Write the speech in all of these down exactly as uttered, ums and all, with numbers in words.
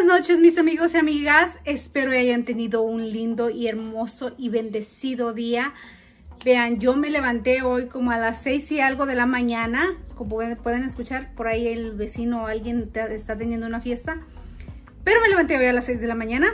noches, mis amigos y amigas. Espero que hayan tenido un lindo y hermoso y bendecido día. Vean, yo me levanté hoy como a las seis y algo de la mañana. Como pueden escuchar, por ahí el vecino o alguien está teniendo una fiesta. Pero me levanté hoy a las seis de la mañana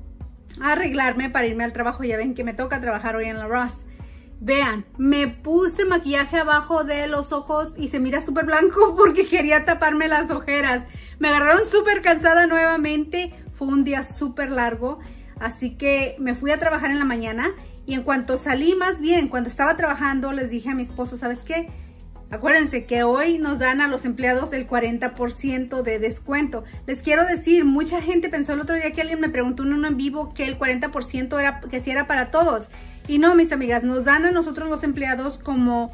a arreglarme para irme al trabajo. Ya ven que me toca trabajar hoy en la Ross. Vean, me puse maquillaje abajo de los ojos y se mira súper blanco porque quería taparme las ojeras. Me agarraron súper cansada nuevamente. Fue un día súper largo. Así que me fui a trabajar en la mañana. Y en cuanto salí, más bien, cuando estaba trabajando, les dije a mi esposo, ¿sabes qué? Acuérdense que hoy nos dan a los empleados el cuarenta por ciento de descuento. Les quiero decir, mucha gente pensó el otro día que alguien me preguntó en uno en vivo que el cuarenta por ciento era, que si era para todos. Y no, mis amigas, nos dan a nosotros los empleados como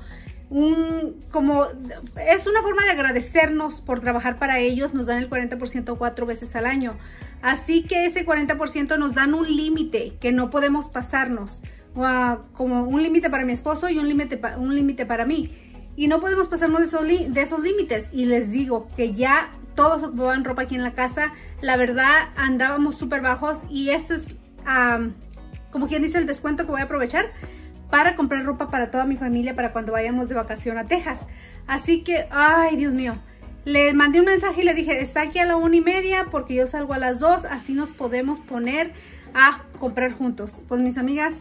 un, como, es una forma de agradecernos por trabajar para ellos. Nos dan el cuarenta por ciento cuatro veces al año. Así que ese cuarenta por ciento nos dan un límite que no podemos pasarnos. Uh, como un límite para mi esposo y un límite pa, un límite para mí. Y no podemos pasarnos de esos, de esos límites. Y les digo que ya todos ocupaban ropa aquí en la casa. La verdad, andábamos súper bajos. Y este es, um, como quien dice, el descuento que voy a aprovechar para comprar ropa para toda mi familia para cuando vayamos de vacación a Texas. Así que, ay, Dios mío. Le mandé un mensaje y le dije, está aquí a la una y media porque yo salgo a las dos. Así nos podemos poner a comprar juntos. Pues mis amigas,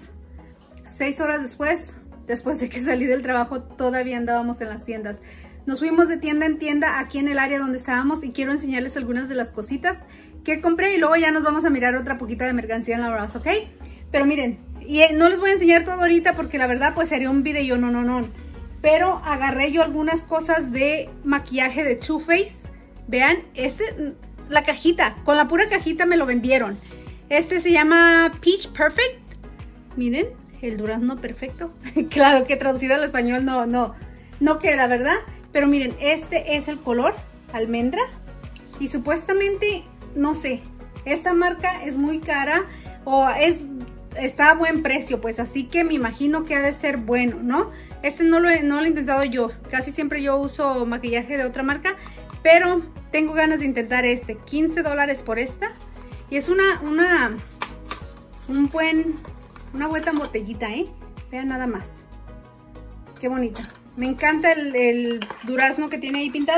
seis horas después... Después de que salí del trabajo, todavía andábamos en las tiendas. Nos fuimos de tienda en tienda aquí en el área donde estábamos y quiero enseñarles algunas de las cositas que compré y luego ya nos vamos a mirar otra poquita de mercancía en la Ross, ¿ok? Pero miren, y no les voy a enseñar todo ahorita porque la verdad pues sería un video no, no, no. Pero agarré yo algunas cosas de maquillaje de Too Faced. Vean, este, la cajita, con la pura cajita me lo vendieron. Este se llama Peach Perfect. Miren. El durazno perfecto. Claro que traducido al español no, no, no queda, ¿verdad? Pero miren, este es el color almendra. Y supuestamente, no sé, esta marca es muy cara o es, está a buen precio, pues así que me imagino que ha de ser bueno, ¿no? Este no lo, he, no lo he intentado yo. Casi siempre yo uso maquillaje de otra marca, pero tengo ganas de intentar este. quince dólares por esta. Y es una, una, un buen... Una vuelta en botellita, ¿eh? Vean nada más. Qué bonita. Me encanta el, el durazno que tiene ahí pintado.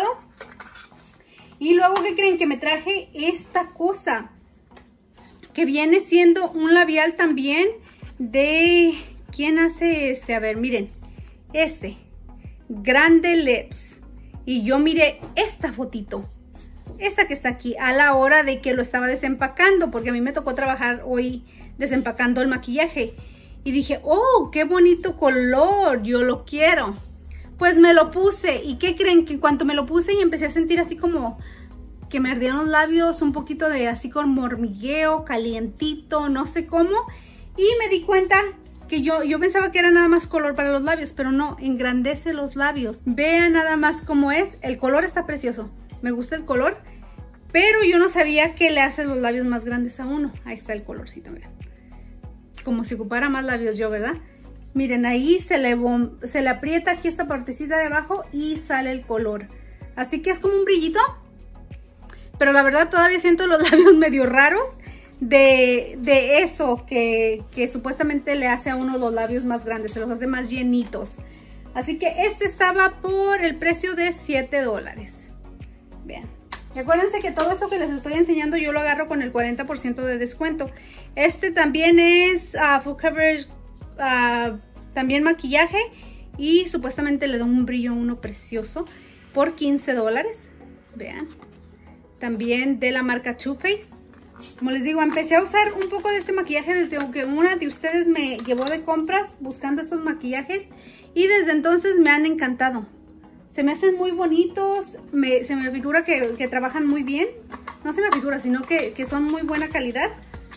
Y luego, ¿qué creen? Que me traje esta cosa. Que viene siendo un labial también de... ¿Quién hace este? A ver, miren. Este. Grande Lips. Y yo miré esta fotito. Esta que está aquí. A la hora de que lo estaba desempacando. Porque a mí me tocó trabajar hoy... desempacando el maquillaje y dije, oh, qué bonito color, yo lo quiero. Pues me lo puse y ¿qué creen? Que en cuanto me lo puse y empecé a sentir así como que me ardían los labios, un poquito de así con hormigueo, calientito, no sé cómo, y me di cuenta que yo, yo pensaba que era nada más color para los labios, pero no, engrandece los labios. Vean nada más cómo es, el color está precioso, me gusta el color, pero yo no sabía que le hace los labios más grandes a uno. Ahí está el colorcito, vean. Como si ocupara más labios yo, ¿verdad? Miren, ahí se le, se le aprieta aquí esta partecita de abajo y sale el color. Así que es como un brillito. Pero la verdad todavía siento los labios medio raros de, de eso que, que supuestamente le hace a uno los labios más grandes. Se los hace más llenitos. Así que este estaba por el precio de siete dólares. Vean. Y acuérdense que todo esto que les estoy enseñando yo lo agarro con el cuarenta por ciento de descuento. Este también es uh, full coverage, uh, también maquillaje. Y supuestamente le da un brillo a uno precioso por quince dólares. Vean. También de la marca Too Faced. Como les digo, empecé a usar un poco de este maquillaje desde que una de ustedes me llevó de compras buscando estos maquillajes. Y desde entonces me han encantado. Se me hacen muy bonitos, me, se me figura que, que trabajan muy bien. No se me figura, sino que, que son muy buena calidad.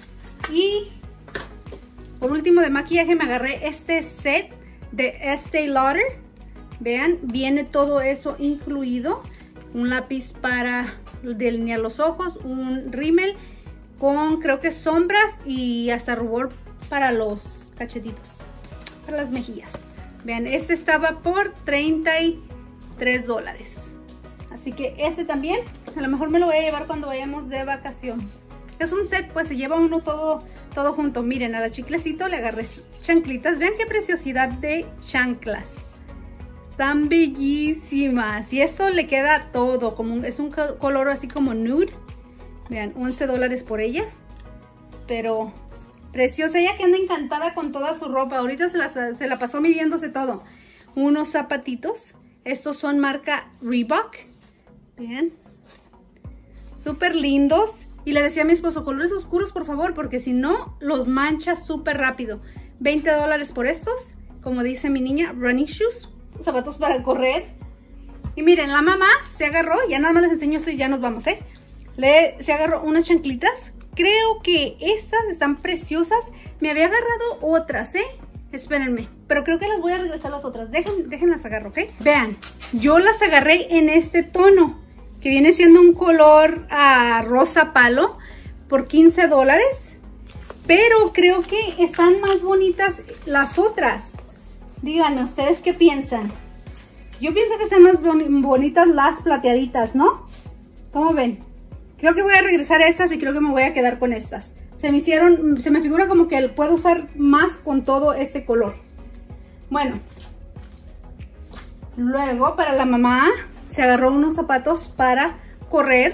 Y por último de maquillaje me agarré este set de Estee Lauder. Vean, viene todo eso incluido. Un lápiz para delinear los ojos, un rímel con creo que sombras y hasta rubor para los cachetitos, para las mejillas. Vean, este estaba por treinta y tres dólares. Así que este también, a lo mejor me lo voy a llevar cuando vayamos de vacación. Es un set, pues se lleva uno todo, todo junto. Miren, a la chiclecito le agarré chanclitas. Vean qué preciosidad de chanclas. Están bellísimas. Y esto le queda todo. Como un, es un color así como nude. Vean, once dólares por ellas. Pero preciosa. Ella que anda encantada con toda su ropa. Ahorita se la, se la pasó midiéndose todo. Unos zapatitos. Estos son marca Reebok. Vean. Súper lindos. Y le decía a mi esposo, colores oscuros por favor, porque si no, los mancha súper rápido. veinte dólares por estos. Como dice mi niña, running shoes. Zapatos para correr. Y miren, la mamá se agarró, ya nada más les enseño esto y ya nos vamos, ¿eh? Le, se agarró unas chanclitas. Creo que estas están preciosas. Me había agarrado otras, ¿eh? Espérenme, pero creo que las voy a regresar las otras. Dejen, déjenlas agarro, ¿ok? Vean, yo las agarré en este tono, que viene siendo un color uh, rosa palo, por quince dólares. Pero creo que están más bonitas las otras. Díganme, ¿ustedes qué piensan? Yo pienso que están más bon bonitas las plateaditas, ¿no? ¿Cómo ven? Creo que voy a regresar a estas y creo que me voy a quedar con estas. Se me hicieron, se me figura como que puedo usar más con todo este color. Bueno. Luego, para la mamá, se agarró unos zapatos para correr.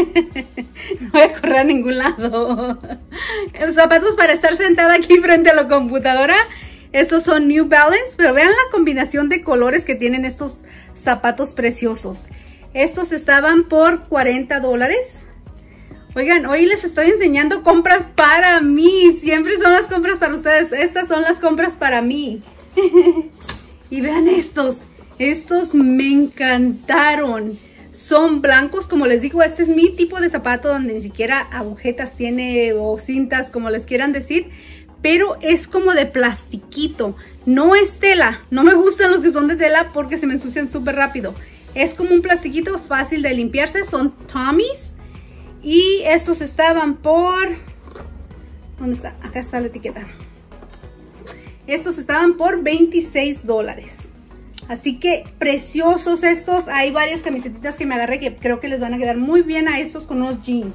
No voy a correr a ningún lado. Los zapatos para estar sentada aquí frente a la computadora. Estos son New Balance, pero vean la combinación de colores que tienen estos zapatos preciosos. Estos estaban por cuarenta dólares. Oigan, hoy les estoy enseñando compras para mí. Siempre son las compras para ustedes. Estas son las compras para mí. Y vean estos. Estos me encantaron. Son blancos, como les digo, este es mi tipo de zapato donde ni siquiera agujetas tiene o cintas, como les quieran decir. Pero es como de plastiquito, no es tela. No me gustan los que son de tela porque se me ensucian súper rápido. Es como un plastiquito fácil de limpiarse, son Tommy's. Y estos estaban por... ¿Dónde está? Acá está la etiqueta. Estos estaban por veintiséis dólares. Así que preciosos estos. Hay varias camisetitas que me agarré que creo que les van a quedar muy bien a estos con unos jeans.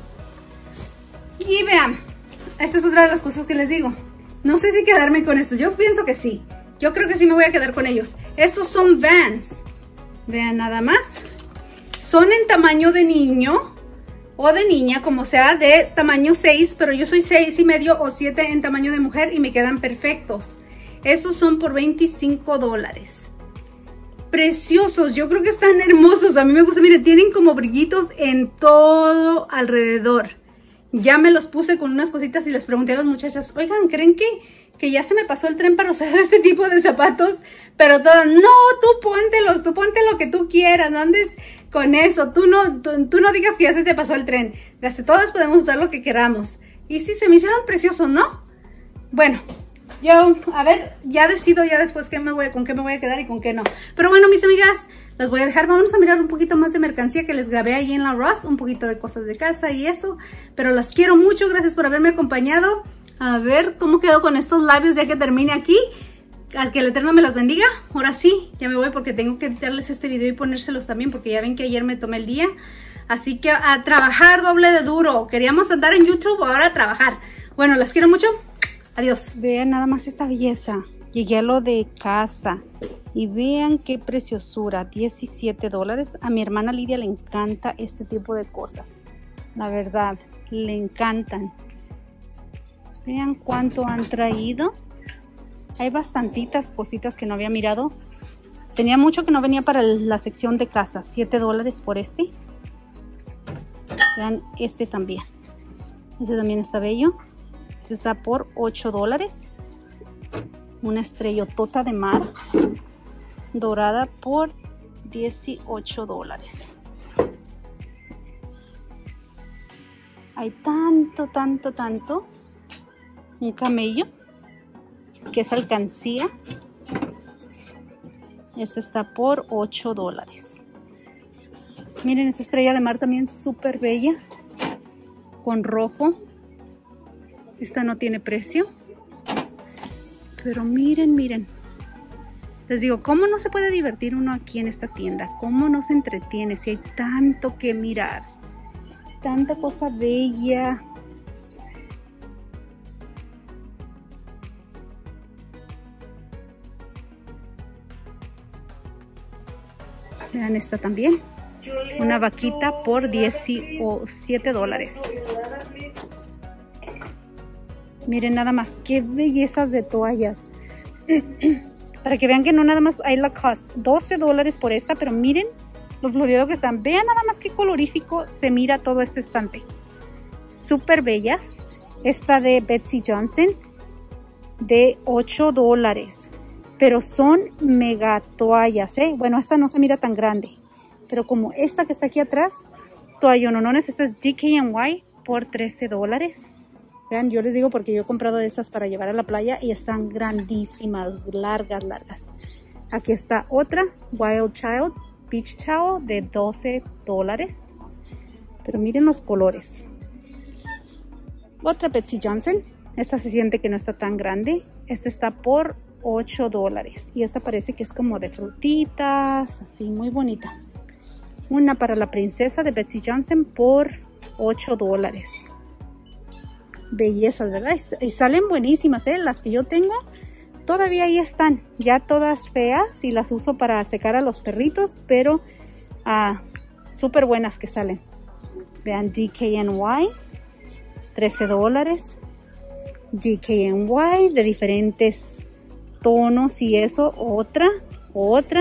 Y vean, esta es otra de las cosas que les digo. No sé si quedarme con estos. Yo pienso que sí. Yo creo que sí me voy a quedar con ellos. Estos son Vans. Vean nada más. Son en tamaño de niño o de niña, como sea, de tamaño seis. Pero yo soy seis y medio o siete en tamaño de mujer y me quedan perfectos. Estos son por veinticinco dólares. Preciosos. Yo creo que están hermosos. A mí me gusta. Miren, tienen como brillitos en todo alrededor. Ya me los puse con unas cositas y les pregunté a las muchachas, oigan, ¿creen que, que ya se me pasó el tren para usar este tipo de zapatos? Pero todas, no, tú póntelos, tú ponte lo que tú quieras, no andes con eso, tú no, tú, tú no digas que ya se te pasó el tren. Desde todas podemos usar lo que queramos. Y sí, se me hicieron preciosos, ¿no? Bueno, yo, a ver, ya decido ya después qué me voy, con qué me voy a quedar y con qué no. Pero bueno, mis amigas, las voy a dejar. Vamos a mirar un poquito más de mercancía que les grabé ahí en la Ross. Un poquito de cosas de casa y eso. Pero las quiero mucho. Gracias por haberme acompañado. A ver cómo quedo con estos labios ya que termine aquí. Al que el Eterno me las bendiga. Ahora sí, ya me voy porque tengo que editarles este video y ponérselos también. Porque ya ven que ayer me tomé el día. Así que a trabajar doble de duro. Queríamos andar en YouTube, ahora a trabajar. Bueno, las quiero mucho. Adiós. Vean nada más esta belleza. Llegué a lo de casa. Y vean qué preciosura, diecisiete dólares. A mi hermana Lidia le encanta este tipo de cosas. La verdad, le encantan. Vean cuánto han traído. Hay bastantitas cositas que no había mirado. Tenía mucho que no venía para la sección de casa. siete dólares por este. Vean este también. Este también está bello. Este está por ocho dólares. Una estrellotota de mar dorada por dieciocho dólares. Hay tanto, tanto, tanto. Un camello que es alcancía. Este está por ocho dólares. Miren esta estrella de mar también súper bella. Con rojo. Esta no tiene precio. Pero miren, miren. Les digo, ¿cómo no se puede divertir uno aquí en esta tienda? ¿Cómo no se entretiene si hay tanto que mirar? Tanta cosa bella. Vean esta también. Una vaquita por diecisiete dólares. Miren nada más, qué bellezas de toallas. Para que vean que no nada más hay la cost. doce dólares por esta, pero miren lo floreado que están. Vean nada más qué colorífico se mira todo este estante. Súper bellas. Esta de Betsey Johnson de ocho dólares. Pero son mega toallas, ¿eh? Bueno, esta no se mira tan grande. Pero como esta que está aquí atrás, toallononones. Esta es D K N Y por trece dólares. Vean, yo les digo porque yo he comprado de estas para llevar a la playa y están grandísimas, largas, largas. Aquí está otra, Wild Child Beach Towel de doce dólares. Pero miren los colores. Otra Betsey Johnson. Esta se siente que no está tan grande. Esta está por ocho dólares. Y esta parece que es como de frutitas, así muy bonita. Una para la princesa de Betsey Johnson por ocho dólares. Bellezas, ¿verdad? Y salen buenísimas, ¿eh? Las que yo tengo todavía ahí están. Ya todas feas y las uso para secar a los perritos, pero ah, súper buenas que salen. Vean, D K N Y, trece dólares. D K N Y de diferentes tonos y eso. Otra, otra.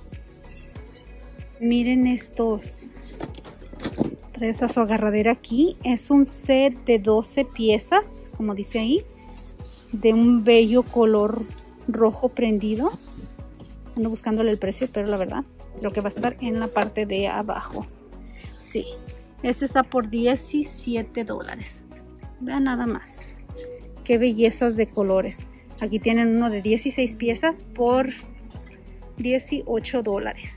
Miren estos. Trae esta su agarradera aquí. Es un set de doce piezas, como dice ahí, de un bello color rojo prendido. Ando buscándole el precio, pero la verdad creo que va a estar en la parte de abajo. Sí, este está por diecisiete dólares. Vean nada más qué bellezas de colores. Aquí tienen uno de dieciséis piezas por dieciocho dólares.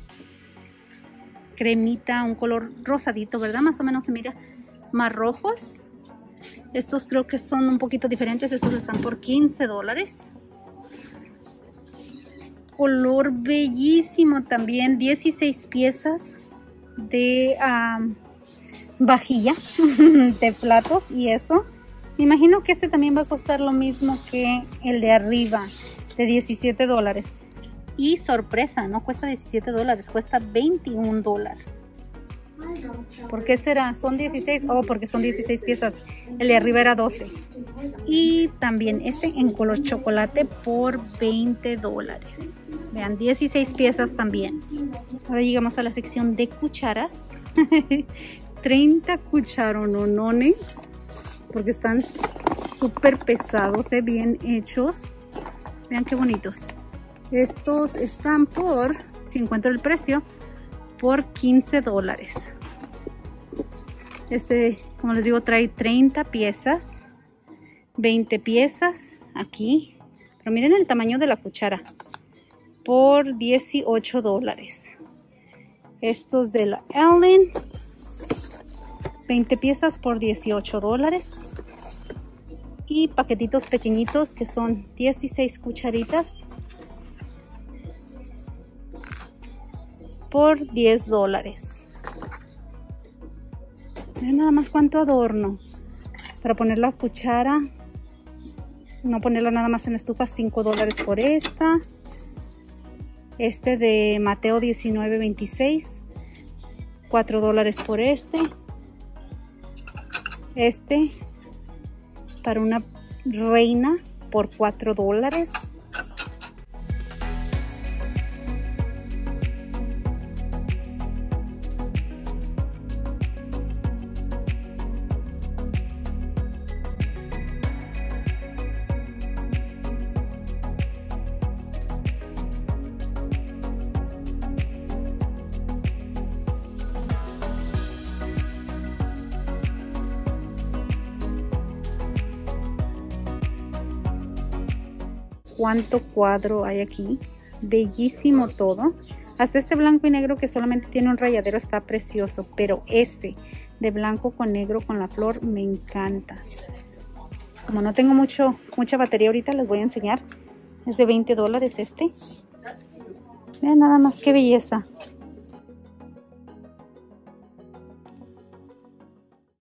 Cremita, un color rosadito, ¿verdad? Más o menos se mira más rojos. Estos creo que son un poquito diferentes. Estos están por quince dólares. Color bellísimo también. dieciséis piezas de um, vajilla, de platos y eso. Me imagino que este también va a costar lo mismo que el de arriba, de diecisiete dólares. Y sorpresa, no cuesta diecisiete dólares, cuesta veintiún dólares. ¿Por qué será? ¿Son dieciséis? Oh, porque son dieciséis piezas. El de arriba era doce. Y también este en color chocolate por veinte dólares. Vean, dieciséis piezas también. Ahora llegamos a la sección de cucharas. treinta cucharonones. Porque están súper pesados, ¿eh? Bien hechos. Vean qué bonitos. Estos están por, si encuentro el precio, por quince dólares. Este, como les digo, trae treinta piezas, veinte piezas aquí. Pero miren el tamaño de la cuchara, por dieciocho dólares. Estos de la Ellen, veinte piezas por dieciocho dólares. Y paquetitos pequeñitos que son dieciséis cucharitas por diez dólares. Miren nada más cuánto adorno para poner la cuchara, no ponerla nada más en la estufa. Cinco dólares por esta. Este de Mateo diecinueve veintiséis, cuatro dólares por este. Este para una reina por cuatro dólares. Cuánto cuadro hay aquí, bellísimo todo. Hasta este blanco y negro que solamente tiene un rayadero está precioso, pero este de blanco con negro con la flor me encanta. Como no tengo mucho mucha batería ahorita, les voy a enseñar. Es de veinte dólares este. Vean nada más qué belleza.